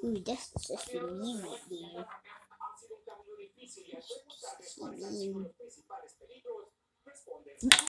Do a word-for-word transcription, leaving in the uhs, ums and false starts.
Ooh, that's just a meme right there. That's just a meme.